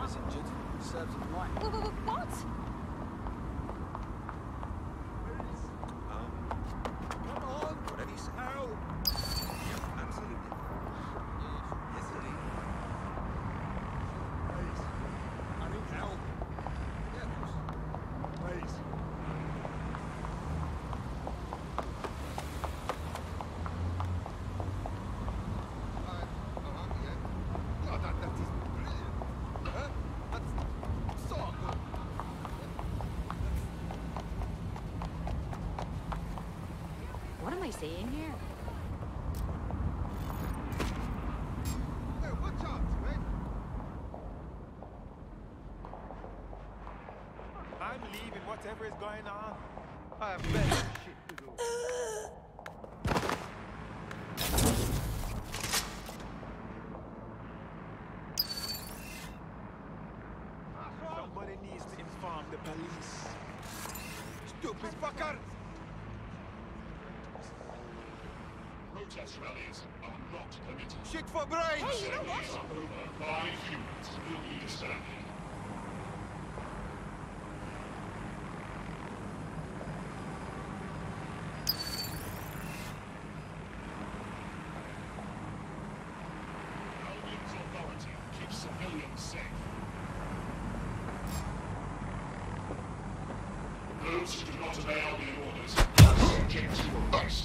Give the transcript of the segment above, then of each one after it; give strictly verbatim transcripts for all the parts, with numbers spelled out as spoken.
He's injured. Serves him right. What? Um, come on, whatever you say. Harrill! Yeah, absolutely. Yes, indeed. Please. I need help. Yeah, of course. Please. What am I seeing here? Hey, watch out, man. I'm leaving, whatever is going on. I have better shit to do. Somebody needs to inform the police. Stupid fucker! Protest rallies are not permitted. Shit for brains! Hey, you know what? Over five units will be disbanded. Albion's authority keeps civilians safe. Those who do not obey Albion orders are subject to arrest.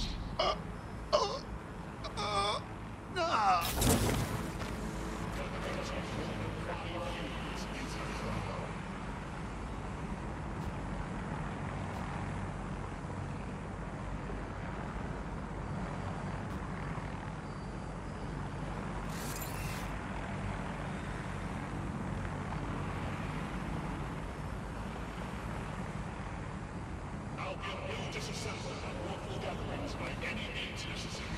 Albion will disassemble unlawful gatherings by any means necessary.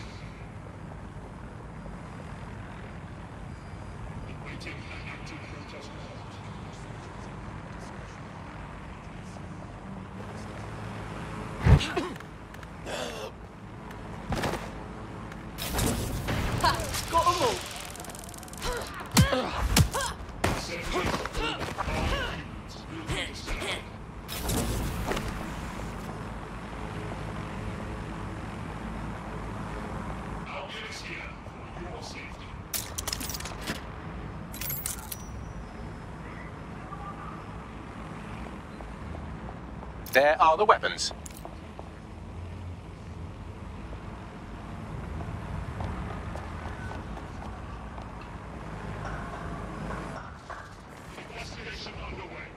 Awaiting an active protest report. Ha! Got 'em all! Albion is here for your safety. There are the weapons. Investigation underway.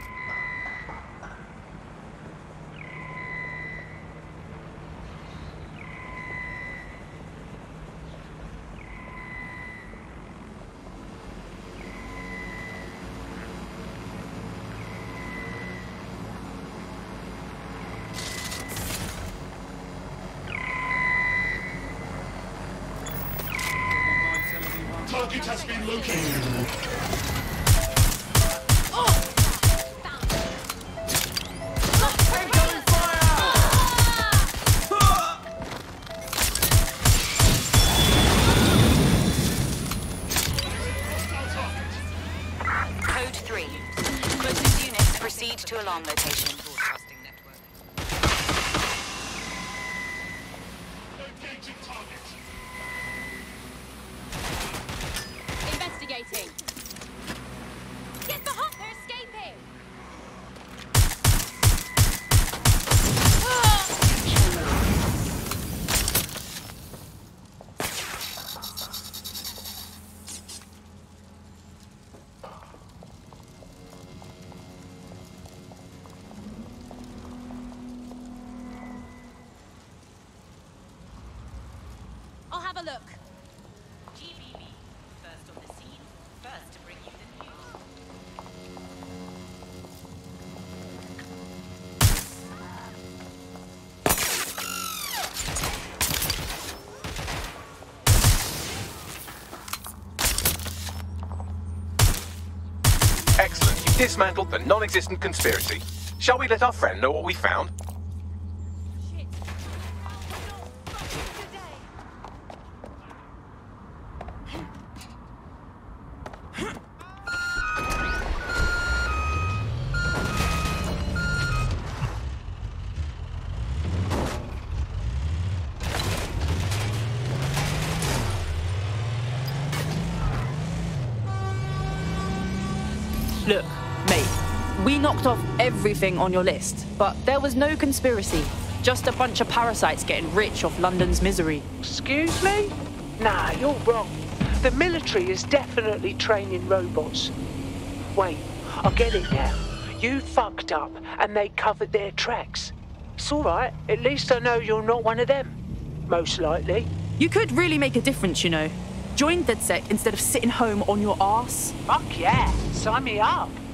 Target has been located. Code three. Closest units proceed to alarm location. Engaging target. Investigating. Get the hop, they're escaping! I'll have a look. G B B. First on the scene, first to bring you the news. Excellent. You dismantled the non-existent conspiracy. Shall we let our friend know what we found? Shit. Not fucking today. Look, mate, we knocked off everything on your list, but there was no conspiracy. Just a bunch of parasites getting rich off London's misery. Excuse me? Nah, you're wrong. The military is definitely training robots. Wait, I get it now. You fucked up and they covered their tracks. It's alright, at least I know you're not one of them. Most likely. You could really make a difference, you know. Join DedSec instead of sitting home on your arse. Fuck yeah, sign me up.